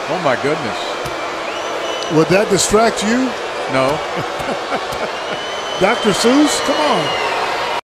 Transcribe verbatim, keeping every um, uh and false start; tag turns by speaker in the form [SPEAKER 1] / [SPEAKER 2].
[SPEAKER 1] Oh, my goodness.
[SPEAKER 2] Would that distract you?
[SPEAKER 1] No.
[SPEAKER 2] Doctor Seuss, come on.